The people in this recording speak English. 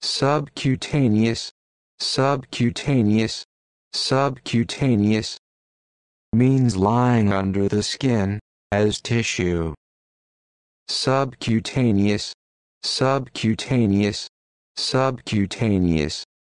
Subcutaneous, subcutaneous, subcutaneous means lying under the skin, as tissue. Subcutaneous, subcutaneous, subcutaneous